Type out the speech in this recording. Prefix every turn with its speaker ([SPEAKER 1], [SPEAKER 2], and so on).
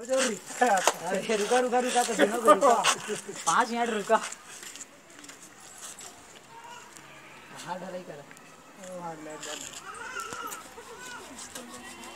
[SPEAKER 1] अरे रुका रुका रुका तो दोनों को रुका 5 मिनट रुका हार्ड ढलाई कर